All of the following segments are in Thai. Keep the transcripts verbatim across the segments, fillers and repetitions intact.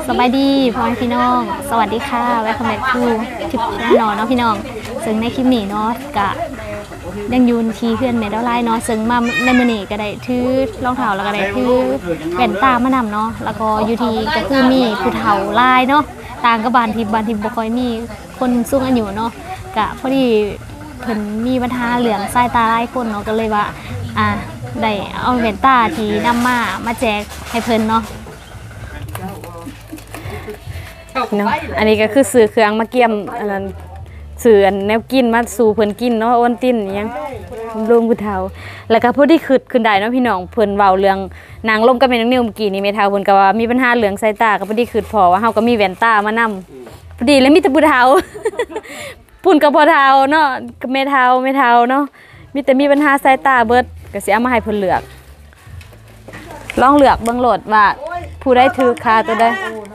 สบายดีพ่อแม่พี่น้องสวัสดีค่ะแวะคอมเมนต์ทูคลิปแน่นอนเนาะพี่น้องซึ่งในคลิปนี้เนาะกะยังยูนทีเพื่อนเมดไลน์เนาะซึ่งมาในมือนี้ก็ได้ถือรองเท้าแล้วก็ได้ถือแว่นตามานำเนาะแล้วก็ยูทีก็คือมีผู้เฒ่าลายเนาะต่างกับบานทีบานทีบ่ค่อยมีคนสูงอายุเนาะกะพอดีเพิ่นมีปัญหาเหลืองสายตาหลายคนเนาะก็เลยว่าอ่ะได้เอาแว่นตาที่นำมามาแจกให้เพิ่นเนาะเนาะอันนี้ก็คือสื่อเครื่องมาเกี่ยมอันนั้นสื่ออันแนวกินมาสู่เพิ่นกินเนาะอ้วนติ้นยังลุงผู้เฒ่าแล้วก็ผู้ที่ขึ้นขึ้นได้เนาะพี่น้องเพิ่นเว้าเรื่องนางลมกับแม่น้องนิวเมื่อกี้นี่แม่เฒ่าเพิ่นก็ว่ามีปัญหาเรื่องสายตาก็บ่ได้ขึ้นพอว่าเฮาก็มีแว่นตามานำพอดีแล้วมีแต่ผู้เฒ่าปุ่นกับพ่อเฒ่าเนาะกับแม่เฒ่าแม่เฒ่าเนาะมีแต่มีปัญหาสายตาเบิดก็สิเอามาให้เพิ่นเลือกลองเลือกเบิ่งโลดว่าผู้ใดถือค่าตัวใด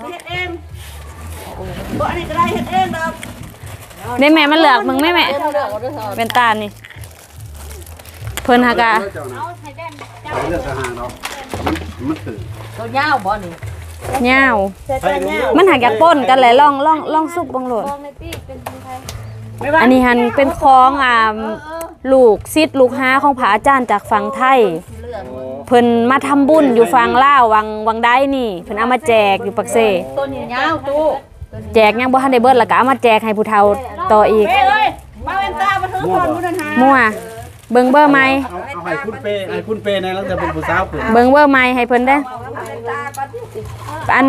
บ่อันนี้ก็ได้เฮ็ดเองดอกได้แม่มันเลือกมึงแม่แม่เป็นตานี่เพิ่นหากะเลือกทหารเนาะมันถือตัวยาวบ่นี่ยาวมันหากอยากป้นกันแหละลองลองลองซุปบังโหลดอันนี้หันเป็นคล้องอ่าลูกซิดลูกห้าของพระอาจารย์จากฝั่งไทยเพิ่นมาทำบุญอยู่ฝั่งลาววังวังได้นี่เพิ่นเอามาแจกอยู่ปักเซ่ต้นยาวตู้แจกยังบ่ทันได้เบิดแล้วก็เอามาแจกให้ผู้เฒ่าต่ออีกเอ้ยมาแว่นตามาถือก่อนผู้นั้นหามั่วเบิ่งเบอร์ใหม่เอาให้คุณเปให้คุณเปในแล้วจะเป็นผู้สาวเพิ่นเบิ่งเบอร์ใหม่ให้เพิ่นเด้ออัน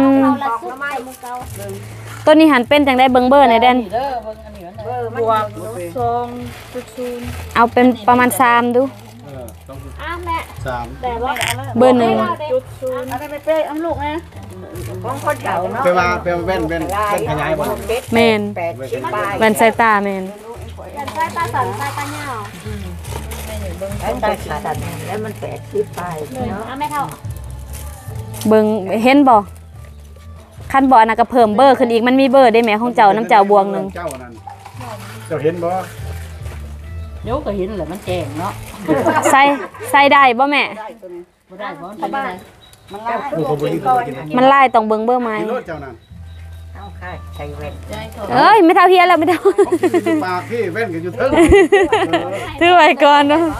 ต้นนี้หันเป็นจังได้เบิ่งเบอร์ในเด่นบวกสองจุดศูนย์เอาเป็นประมาณสามดูเออต้องอ่ะแม่สามแต่ว่าเบอร์หนึ่งจุดศูนย์อะไรไปเป้อำลูกนะของคนเก่าเนาะไปว่าไปแว่นแว่นแว่นขยายบ่แม่นแว่นสายตาแม่นแว่นสายตาสั้นสายตายาวแว่นตาสั้นแล้วมันแปดสิบปลายเนาะแม่เท่าเบิ่งเห็นบ่คันบ่น่ะก็เพิ่มเบอร์ขึ้นอีกมันมีเบอร์ได้แม่ของเจ้าน้ำเจ้าบวงนึงเจ้านั่นเจ้าเห็นบ่เดี๋ยวก็เห็นแหละมันแจ้งเนาะใส่ใส่ได้บ่แม่บ่ได้บ่ทำได้มันลายผู้คนบ่ยิงตัวกินมันลายต้องเบิ่งเบอร์ใหม่รถเจ้านั่นเอาค่ะใส่แว่นเอ้ยไม่เท่าเฮียแล้วไม่เท่าปากพี่แว่นก็อยู่เทิงถือไว้ก่อนเนาะ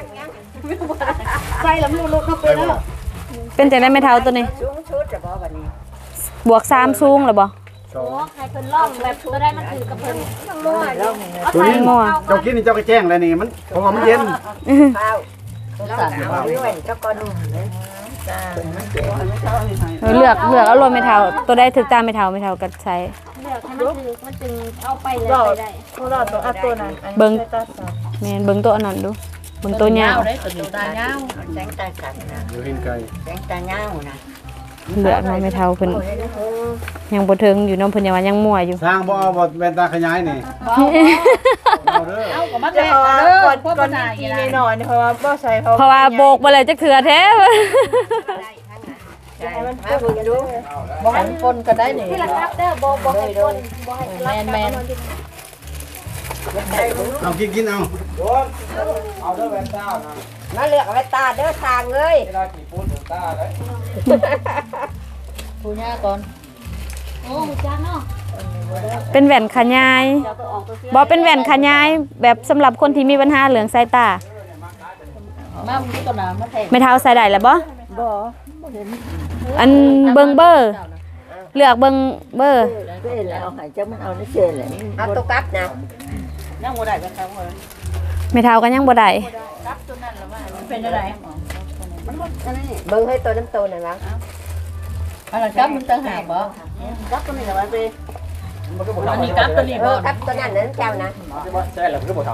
ใส่แล้วมันลุกเข้าไปแล้วเป็นจังได๋ไม่เท่าตัวนี้สูงชุดจะบ่บัดนี้บวกสามสูงหรือบ่โอ้ใครเพิ่นล่องแบบตัวได้มันถือกับเพิ่นมั่วล่องตัวนี้เจ้ากินนี่เจ้าก็แจ้งแล้วนี่มันเพราะว่ามันเย็นข้าวสั่นเอาด้วยเจ้าก็นุ่มเลยจ้าเลือกเลือกเอารวมไม่เท่าตัวได้ถึกตามไม่เท่าไม่เท่าก็ใช้เลือกให้มันถือมันจึงเอาไปเลยไปได้เราต้องเอาตัวนั้นเบิ่งแม่นเบิ่งตัวนั้นดูเบิ่งตัวยาวได้ตัวตายาวแสงตากันนะอยู่เห็นไกลแสงตายาวนะเลือกมาไม่เท่าเพิ่นยังบ่ถึงอยู่น้องเพิ่นยังว่ายังมั่วอยู่สร้างบ่เอาบ่แว่นตาขยายนี่เอาเด้อเอาก็มาแก้เด้อก่อนก่อนกินหน่อยเพราะว่าบ่ใส่เพราะว่าโบกบ่เลยจักเทื่อแท้ใช่มันปนอยู่บ่ให้ปนก็ได้นี่ที่ละครับเด้อบ่บ่ให้ปนบ่ให้แม่นๆเอากินกินเอาเอาเด้อแว่นตานะมาเลือกแว่นตาเด้อทางเอ้ยเวลากี่พูดถึงตาเด้อผู้ย่าก่อนโอ้จ้าเนาะเป็นแว่นขยายบ่เป็นแว่นขยายแบบสำหรับคนที่มีปัญหาเรื่องสายตามามีตัวน้ำมาแทงไม่เท่าใส่ได้แล้วบ่บ่อันเบิ่งเบอร์เลือกเบิ่งเบอร์เด้แล้วเอาให้เจ้ามันเอานี่เฉยแหละเอาตัวกัดนะยังบ่ได้ก็ครับไม่เท่ากันยังบ่ได้กัดตัวนั้นแล้วว่ามันเป็นอะไรมันอันนี้เบิ่งให้ตัวน้ำโตน่ะล่ะอันนั้นกัดมันต่างหากบ่กัดตัวนี้ล่ะมันไปอันนี้กัดตัวนี้บ่กัดตัวนั้นนั่นเจ้านะใช่แล้วคือบ่เท่า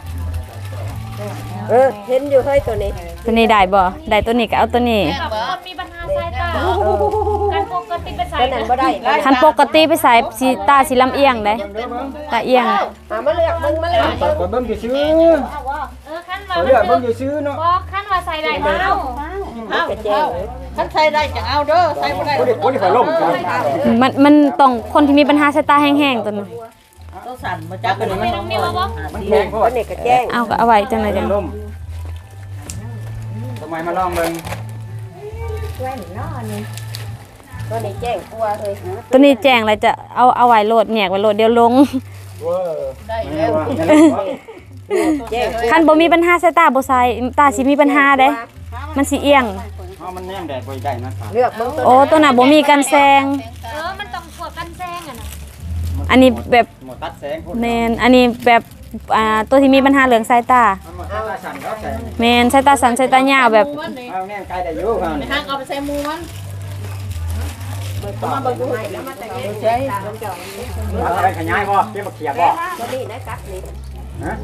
เออเห็นอยู่เฮ้ยตัวนี้ตัวนี้ได้บ่ได้ตัวนี้ก็เอาตัวนี้มีปัญหาสายตาการปกติไปใส่นั่นบ่ได้คันปกติไปใส่สีตาสีลำเอียงได้ตาเอียงมาเลือกมึงมาเลือกก็เบิ่งอยู่ซื่อเออขั้นว่าเลือกเบิ่งอยู่ซื่อเนาะบ่ขั้นว่าใส่ได้เอาเอาขั้นใส่ได้จะเอาเด้อใส่บ่ได้บ่ได้ข่อยล้มมันมันต้องคนที่มีปัญหาสายตาแห้งๆตัวนั้นต้องสั่นมาจับกันไม่ต้องมีว่าบ่มันแห้งโพดนี่ก็แจ้งเอาก็เอาไว้จังได๋จังล้มทำไมมาลองเบิ่งแว่นเนาะนี่ตัวนี้แจ้งกลัวเลยตัวนี้แจ้งอะไรจะเอาเอาไว้โหลดแหกไว้โหลดเดียวลงได้แล้วแจ้งคันบ่มีปัญหาสายตาบ่ใส่ตาสิมีปัญหาเด้มันสิเอียงเพราะมันแนมแดดบ่ได้นะเลือกเบิ่งโอ้ตัวน่ะบ่มีกันแซงเออมันต้องพวกกันแซงอ่ะนะอันนี้แบบหมดตัดแสงแมนอันนี้แบบอ่าตัวที่มีปัญหาเรื่องสายตามันหมดตัดสั่นเขาแสงแมนสายตาสั้นสายตายาวแบบเอาแนมไกลได้อยู่ครับทางเอาไปใส่มูมันมาเบิ่งดูให้แล้วมาแต่งใช้อะไรขยายบ่เก็บเขียบบ่ตัวนี้นะกัดนี่ฮะ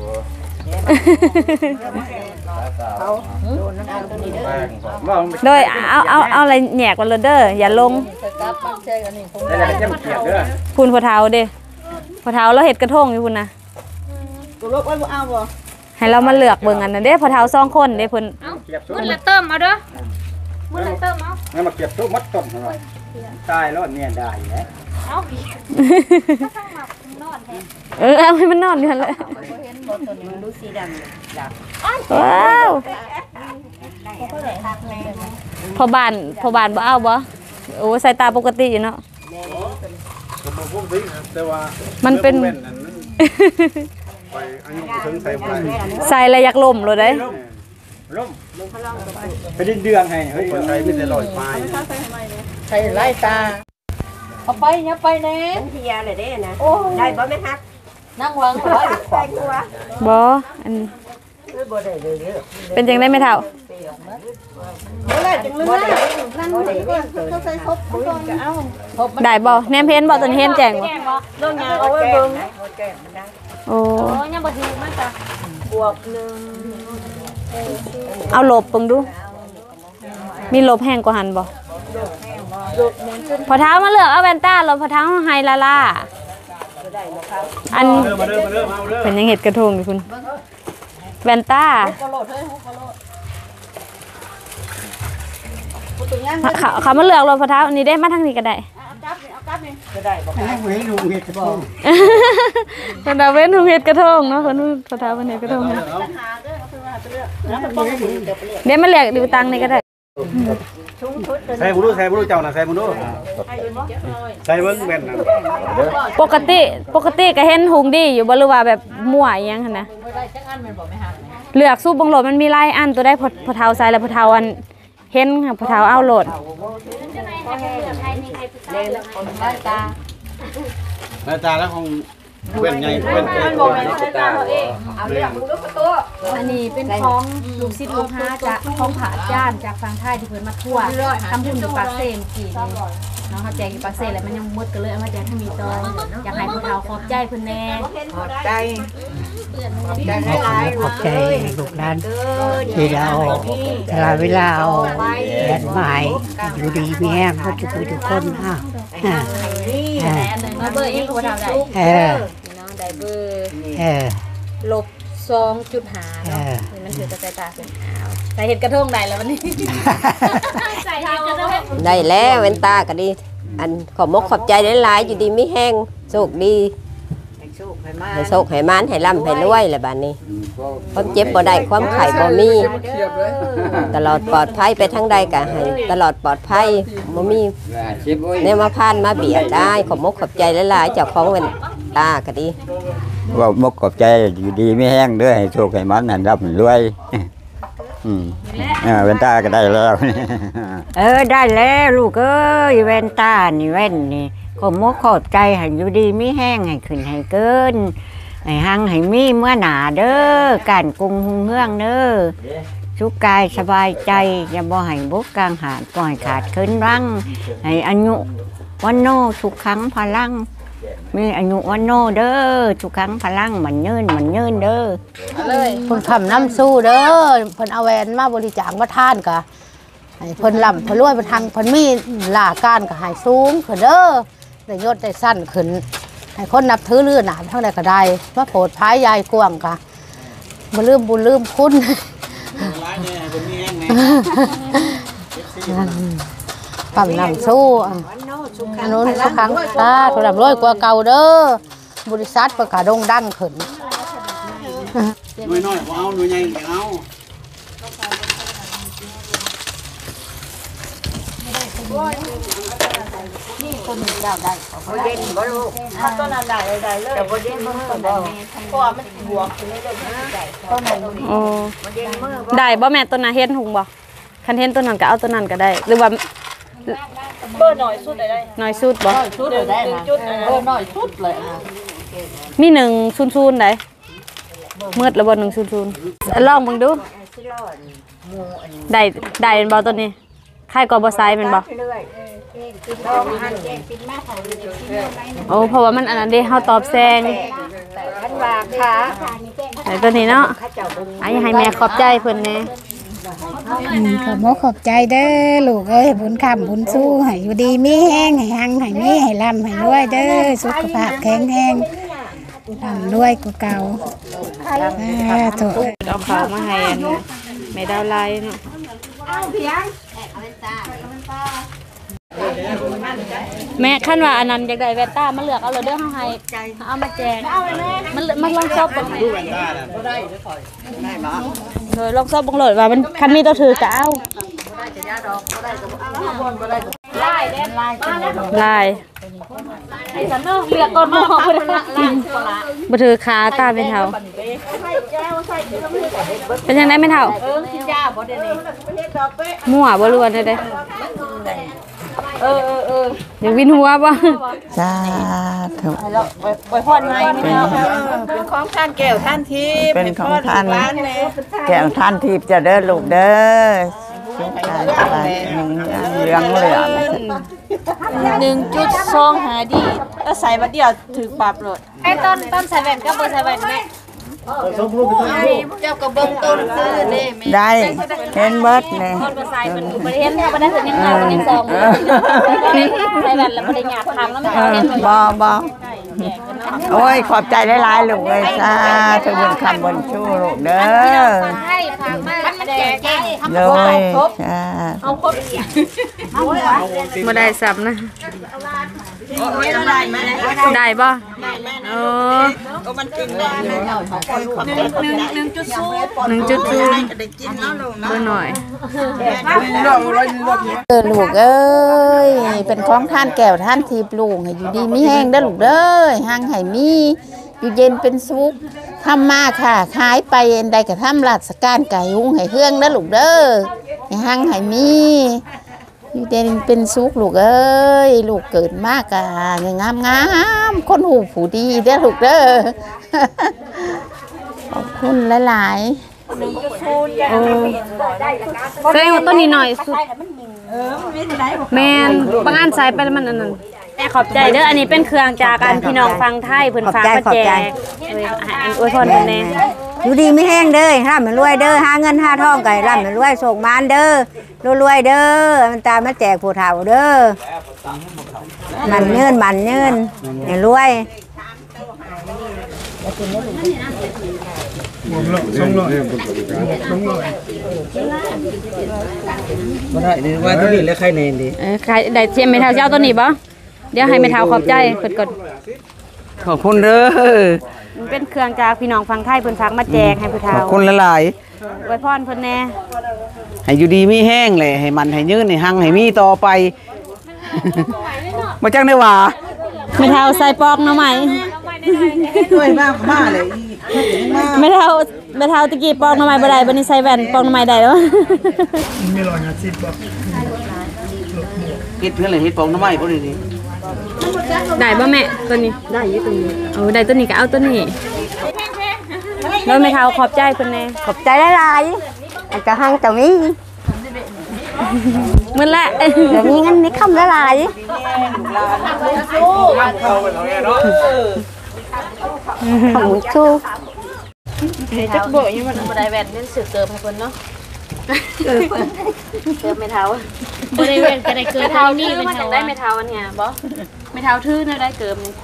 เอาโดนน้ำตัวนี้เด้อบ่โดยเอาเอาเอาอะไรแหนกไว้โลดเด้ออย่าลงสกัดมันใช่อันนี้คงได้ได้เก็บเขียบเด้อพูนพอเท้าเด้พอเท้าเราเฮ็ดกระทงอยู่พุ่นน่ะตัวลบไว้บ่เอาบ่ให้เรามาเลือกเบิ่งอันนั้นเด้พอเท้าสองคนเด้เพิ่นเอ้าเขียบซุ่มือละเติมเอาเด้อมือละเติมเอางั้นมาเก็บซุ่มัดต้นหน่อยตายแล้วเนี่ยได้แล้วเอาพี่ถ้าทางหมักนอนแท้เออเอาให้มันนอนอยู่หั่นแหละเห็นบ่ตัวนี้มันดูสีดำดักว้าวพอบ้านพอบ้านบ่เอาบ่โอ้สายตาปกติอยู่เนาะผมบ่พูดถึงแต่ว่ามัมันเป็นไปอายุถึงใส่บ่ได้ใส่แล้วอยากล่มเลยเด้ล่มไปดินเดืองให้เฮ้ยใส่ไม่ได้ลอยไฟใช้ไล่ตาเอาไปอย่าไปแน่มันเฮียเลยเด้นะได้บ่แม่ฮักนั่งวางไว้ใส่กลัวบ่อันนี้บ่ได้เลยเด้อเป็นจังได้ไหมเท่าบ่ได้จังเลยนั่งบ่ได้ก็ใส่ครบบ่ก็เอาครบได้บ่แนมเพนบ่ตัวนี้เห็นแจ้งบ่แจ้งบ่ลงยาเอาไว้เบิ่งโอ้โอ้ยังบ่ถือมันจ้ะบวกหนึ่งเอาหลบเบิ่งดู มีหลบแห้งกว่าหันบ่พอเท้ามาเลือกเอาแว่นตาหลบพอเท้าไฮลาล่าอันเริ่มมาเริ่มมาเริ่มเอาเริ่มเป็นยังเห็ดกระทงอยู่คุณแว่นตาก็โหลดเฮ้ยก็โหลดกูตัวยังเขาเขามาเลือกหลบพอเท้าอันนี้ได้มาทางนี้ก็ได้เอาจับนี่เอาจับนี่ก็ได้บ่ให้ให้ลุงเฮ็ดบ่เพิ่นเอาเว้นหุงเห็ดกระทงเนาะเพิ่นพอเท้าเพิ่นเฮ็ดกระทงหาเด้อเอาคือว่าเลือกแล้วมันต้องให้ดีเดี๋ยวไปเลือกเดี๋ยวมาเลือกดูตังค์นี่ก็ได้ชุ่มชุดใส่บุรุษใส่บุรุษเจ้าน่ะใส่บุรุษใส่เบิ่งแม่นน่ะปกติปกติก็เห็นหุงดีอยู่บ่หรือว่าแบบมั่วอีหยังหั่นนะไม่ได้จังอันมันบ่ไม่หักเลือกสู้บังโหลดมันมีหลายอันตัวได้พอพอเท้าใส่แล้วพอเท้าอันเห็นค่ะพอเท้าเอาโหลดจะไหนให้เลือกให้นี่ให้ผู้ชายเลือกให้ไล่ตาหน้าตาแล้วคงเว้นใหญ่เว้นมันบ่แม่นใช่ตาเราเองเอาเลือกมึงดูประตูอันนี้เป็นของลูกศิษย์ลูกหาจากของผาจานจากฝั่งไทยที่เพิ่นมาทั่วทำบุญอยู่ปากเซมกี่น้องเขาแจกอยู่ปากเซแล้วมันยังหมดก็เลยเอามาแจกให้มีตองอยากให้พวกเราขอบใจเพิ่นแน่ขอบใจใจหลายๆขอบใจลูกหลานที่เราตลอดเวลาเอาแดดหมายอยู่ดีมีแห้งก็จะคุยทุกคนอ่ะอ่าอ่ามาเบอร์ยังก็บ่ทำได้เออน้องได้เบอร์เออลบสองจุดห้าเอเนาะอนี่มันถือกระจายตาเป็นอ้าวใส่เห็ดกระทงได้แล้ววันนี้ใส่ให้กระโดดได้แล้วเว้นตาก็ดี อันขอมกขอบใจหลายๆอยู่ดีไม่แห้งโชคดีให้โชคให้มานให้ร่ำให้รวยแหละบ้านนี้ความเจ็บบ่ได้ความไข่บ่มี ตลอดปลอดภัยไปทั้งใดก็ให้ตลอดปลอดภัยบ่มีแนวมาพานมาเบียดได้ขอมกขอบใจหลายๆเจ้าของเว้นตาก็ดีว่ามกขอบใจอยู่ดีไม่แห้งเด้อให้โชคให้มันนั่นรับรวยอืมเออเวนตาก็ได้แล้วเออได้แล้วลูกเอ้ยแว่นตานี่แว่นนี่ขอมกขอบใจให้อยู่ดีไม่แห้งให้ขึ้นให้เกินให้หังให้มีเมื่อหนาเด้อการกรุงหุ่งเฮืองเด้อสุขกายสบายใจอย่าบ่ให้บุกกลางหาดปล่อยขาดขึ้นรังให้อายุวันโนทุกครั้งพลังมีอายุวันโนเด้อทุกครั้งพลังมันยืนมันยืนเด้อเลยเพิ่นคำน้ำสู้เด้อเพิ่นเอาแหวนมาบริจาคมาทานก็ให้เพิ่นลำเพิ่นรวยเพิ่นทางเพิ่นมีหลาการก็ให้สูงขึ้นเด้อได้ยศได้สั้นขึ้นให้คนนับถือลือหนาเท่าใดก็ได้มาโปรดพายยายกวางก็บ่ลืมบุญลืมคุณคำน้ำสู้อ่ะอันนู้นทุกครั้งตาถูกลำรวยกว่าเก่าเด้อบริษัทประกาศดงดังขึ้นหน่วยน้อยบ่เอาหน่วยใหญ่เอาเต้นเจ้าได้บ่เย็นบ่ลูกถ้าต้นนั้นได้ได้เลยแต่บ่เย็นมือบ่เพราะว่ามันบวกคือเลยได้ต้นนั้นโอ้บ่เย็นมือได้บ่แม่ต้นน่ะเฮ็ดหุงบ่คันเฮ็ดต้นนั้นก็เอาต้นนั้นก็ได้ หรือว่าเบอร์หน่อยสุดได้ได้น้อยสุดบ่สุดได้จุดเบอร์หน่อยสุดเลยอ่ะมีหนึ่งศูนย์ศูนย์ได้มืดแล้วบ่หนึ่งศูนย์ศูนย์ลองเบิ่งดูได้ได้เป็นบ่ตัวนี้ใครก็บ่ใส่เป็นบ่โอ้เพราะว่ามันอันนั้นเด้เฮาตอบแซงคันว่าขาไอ้ตัวนี้เนาะไอ้ให้แม่ขอบใจเพิ่นแหน่ขอบมกขอบใจเด้อลูกเอ้ยบุญคำบุญสู้ให้อยู่ดีมีแห้งให้หังให้มีให้ลำให้รวยเด้อสุขภาพแข็งแรงลำรวยกว่าเก่าอ่าถูกเอาข้าวมาให้อันแม่ดาวไลเนาะแม่คันว่าอันนั้นอยากได้แว่นตามาเลือกเอาเลยเด้อเฮาให้เอามาแจกมันมันลองชอบบ่ได้โดยลองชอบบ่เลยว่ามันคันมีตัวถือก็เอาลายเด้ลายลายไอ้สันเนาะเลือกก่อนบ่บ่ถือขาตาเป็นเฒ่าเป็นจังได๋แม่เฒ่าเออสิจ้าบ่ได้นี่มั่วบ่ล้วนได้เด้เออเออเอออยากวินหัวบ่จ้าถูกแล้วไปพรให้ไม่เอาเป็นของท่านแก้วท่านทิพย์เป็นของท่านแก้วท่านทิพย์จะเด้อลูกเด้อสุขกายสบายเหลืองเหลืองหนึ่งจุดสองหาดีแล้วใส่บัดเดียวถือปรับเลยไอ้ต้นต้นใส่แว่นก็บ่ใส่แว่นแม่เจ้าก็เบิ่งต้นซื้อนี่แม่ได้เห็นเบิดเลยต้นบ่ใส่มันบ่ได้เห็นบ่ได้เห็นยังไงมันยังซองใส่แว่นแล้วบ่ได้หยาบคำแล้วมันเห็นบ่บ่โอ้ยขอบใจหลายๆลูกเลยจ้าถึงบุญคำบุญชูลูกเด้อให้ฝากมามันแจกให้ทำเลยจ้าเอาครบบ่ได้ซ้ำนะได้บ่เออมันกินได้หนึ่งจุดศูนย์หนึ่งจุดศูนย์เบิ่งหน่อยเออลูกเอ้ยเป็นของท่านแก้วท่านทิพย์ลูกให้อยู่ดีมีแห้งเด้อลูกเด้อหังให้มีอยู่เย็นเป็นสุขทำมาค่ะขายไปเอ็นใดก็ทำราชการไก่หุงให้เฮืองเด้อลูกเด้อให้หังให้มีอยู่เย็นเป็นสุขลูกเอ้ยลูกเกิดมากอ่ะงามงามคนหูผู้ดีเด้อลูกเด้อ ขอบคุณหลายๆโอ้แสดงว่าต้นนี้หน่อยสุดแม่นบางอันใส่ไปแล้วมันอันนั้นแม่ขอบใจเด้ออันนี้เป็นเครื่องจากการพี่น้องฟังไทยเพิ่นฝากมาแจกเอ้ยให้อวยพรเพิ่นแน่อยู่ดีไม่แห้งเด้อร่ำรวยเด้อหาเงินหาทองไก่ร่ำรวยส่งมานเด้อรวยๆเด้อมันตามมาแจกผู้เฒ่าเด้อมันเงินมันเงินให้รวยบ่ได้นี่ว่าตัวนี้แล้วใครแน่ดีเออใครได้เทียมแม่เฒ่าเจ้าตัวนี้บ่เดี๋ยวให้แม่เฒ่าขอบใจเพิ่นก่อนขอบคุณเด้อมันเป็นเครื่องจากพี่น้องฟังไทยเพิ่นฝากมาแจกให้ผู้ขเฒ่าอบคุณหลายอวยพรเพิ่นแน่ๆให้อยู่ดีมีแห้งเลยให้มันให้ยืนให้หังให้มีต่อไปบ่จังได้ว่าแม่เฒ่าใส่ปอกหน่อไม้ด้วยมากมาเลยแม่เฒ่าแม่เฒ่าตะกี้ปอกหน่อไม้บ่ได้บัดนี้ใส่แว่นปอกหน่อไม้ได้แล้วเฮ็ดเพื่อนเลยเฮ็ดปองน้ำไม้บ่ได้นี่ได้บ่แม่ตัวนี้ได้อยู่ตัวนี้เอาได้ตัวนี้ก็เอาตัวนี้แล้วแม่เฒ่าขอบใจเพิ่นแน่ขอบใจหลายๆอาจจะหังจะมีมื้อละเดี๋ยวมีเงินมีคำหลายๆขอบคุณชูจักบ่อยู่มันบ่ได้แว่นเน้นสึกเกิบให้เพิ่นเนาะเกิบเกิบแม่เฒ่าบ่ได้เว้นก็ได้เกิดเท่านี้ถือเป็นมาเท่าจากได้แม่เฒ่าอันเนี้ยบ่แม่เฒ่าถือแนวได้เกิบนี่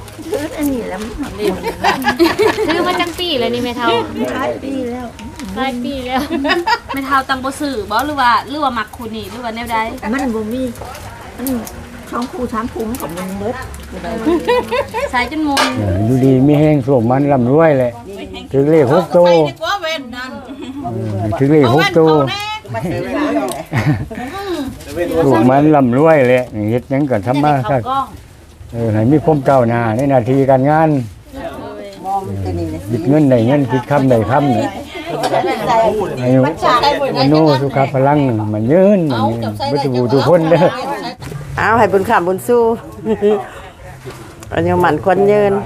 คือมาจังปีแล้วนี่แม่เฒ่าหลายปีแล้วหลายปีแล้วแม่เฒ่าตังบ่ซื้อบ่หรือว่าหรือว่ามักคู่นี้หรือว่าแนวใดมันบ่มีมันสองคู่สามคู่กับมันเบิดใส่จนมุนอยู่ดีไม่แห้งส่งมันลำรวยเลยถึงเลขหกโตถึงเลขหกโตลูกมันร่ำรวยแหละเฮ็ดหยังก็ทำมาซะเออให้มีความก้าวหน้าในหน้าที่การงานคิดเงินได้เงินคิดคำได้คำเนี่ยอายุมโนสุขพลังมันยืนมันบ่ถูกทุกคนเด้อเอาให้บุญขำบุญสู้อันนี้หมันคนยืน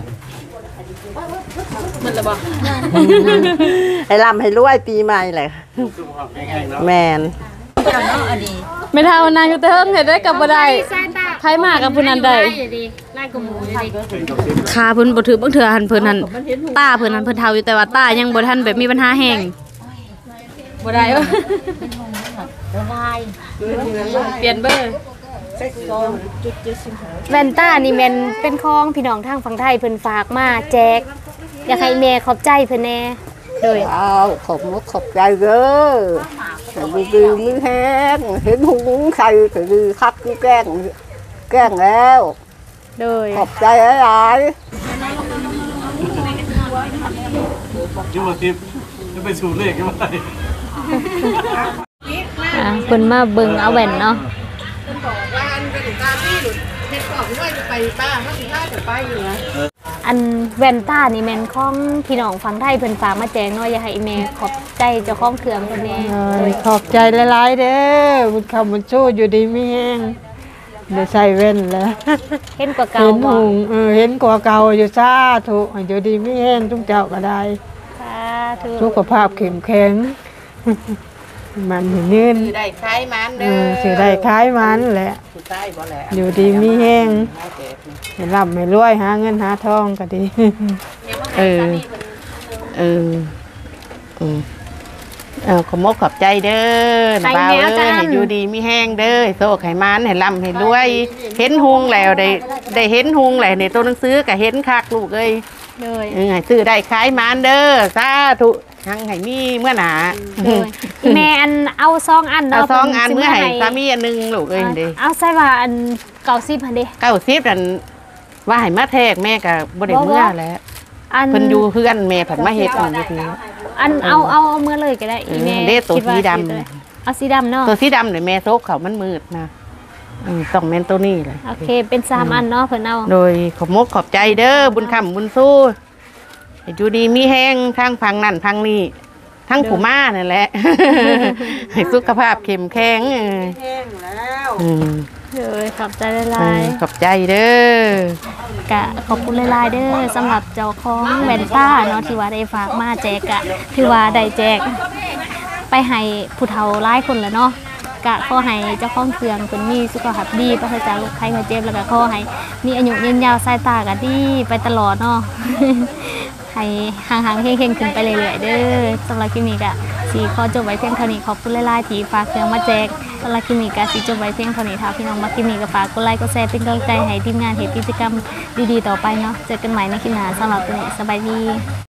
มันจะบอกให้ร่ำให้รวยปีใหม่เลยแมนไม่เท่านางอยู่เทิงเห็นได้กับบ่ได้ไผมากับผู้นั้นได้ไล่กมูเลยดิขาเพิ่นบ่ถือบางเทื่อหันเพิ่นนั่นตาเพิ่นนั่นเพิ่นเฒ่าอยู่แต่ว่าตายังบ่ทันแบบมีปัญหาแฮงบ่ได้บ่เปลี่ยนเบอร์แว่นตานี่แม่นเป็นของพี่น้องทางฝั่งไทยเพิ่นฝากมาแจกอยากให้แม่ขอบใจเพิ่นแน่โดยเอาขอบมุกขอบใจเด้อแต่ดีๆมือแห้งเห็นหุงใส่ก็ดีคักแกล้งแกล้งแล้วโดยขอบใจหลายจุ๊บทิพย์จะไปสูตรเลขกันไหมอ่าเพิ่นมาเบิ่งเอาแว่นเนาะอันแว่นตานี่แม่นของพี่น้องฝั่งไทยเพิ่นฝากมาแจกเนาะอยากให้แม่ขอบใจเจ้าของเครื่องเพิ่นแน่โดยขอบใจหลายๆเด้อบุญคำบุญสู้อยู่ดีไม่แห้งเดี๋ยวใส่เว้นแล้วเห็นกว่าเก่าเห็นบ่หุงเออเห็นกว่าเก่าอยู่ซาถูกอยู่ดีไม่แห้งทุกเจ้าก็ได้สาธุสุขภาพเข้มแข็ง มันเห็นเงินได้คล้ายมันเอเด้ออสิได้คล้ายมันแหละใต้บ่แหละอยู่ดีมีแห้งให้ร่ำให้รวยหาเงินหาทองก็ดีเออเอออืมเออขอมกขอบใจเด้อบ่าวเอ้ยให้อยู่ดีมีแห้งเด้อโชคให้มันให้ร่ำให้รวยเห็นหุงแล้วได้ได้เห็นหุงแล้วในตัวหนังสือก็เห็นคักลูกเอ้ยโดยเออให้ซื้อได้ขายมันเด้อสาธุทั้งให้มีเมื่อหนาโดยแม่อันเอาซองอันเอาเนาะสองอันพิ่เมื่อให้สิสามีอันหนึงลูกเอ้ยเด้เอาใส่ว่าอันเก่าสิบพันเด้เก้าสิบนั่นว่าให้มาแทกแม่ก็บ่ได้เมื่อแล้วอันเพิ่นอยู่เพื่อนแม่ผันมาเฮ็ดอันนี้ทีอันเอาเอาเอาเมื่อเลยก็ได้อีแม่เด้ตัวคิาสีดำสิเลยเอาสีดำเนาะตัวสีดำเนี่ยแม่โซกเขามันมืดนะอืมต้องแม่นตัวนี้เลยโอเคเป็นสามอันเนาะเพิ่นเอาโดยขอบมกขอบใจเด้อบุญคำบุญสู้ให้อยู่ดีมีแห้งทางพังนั่นพังนี่ทั้งผู้ม่านั่นแหละ ให้สุขภาพเข้มแข็งเออแห้งแล้วอืมโดยขอบใจหเอลายอขอบใจเด้อๆกะขอบคุณหลายๆเด้อสำหรับเจ้าของแว่นตาเนาะที่ว่าได้ฝากมาแจกกะถือว่าได้แจกไปให้ผู้เฒ่าหลายคนแล้วเนาะกะขอให้เจ้าของเครื่องเพิ่นมีสุขภาพดีปราศจากโรคภัยไข้เจ็บแล้วก็ขอให้มีอายุยืนยาวสายตาก็ดีไปตลอดเนาะ ให้ห่างๆเข่งๆขึ้นไปเรื่อยๆเด้อสำหรับคลิปนี้ก็สิขอจบไว้เพียงเท่านี้ขอบคุณหลายๆที่ฝากเครื่องมาแจกสำหรับคลิปนี้ก็สิจบไว้เพียงเท่านี้ถ้าพี่น้องมาคลิปนี้ก็ฝากกดไลค์กดแชร์เป็นกำลังใจให้ทีมงานเฮ็ดกิจกรรมดีๆต่อไปเนาะเจอกันใหม่ในคลิปหน้าสำหรับวันนี้สบายดี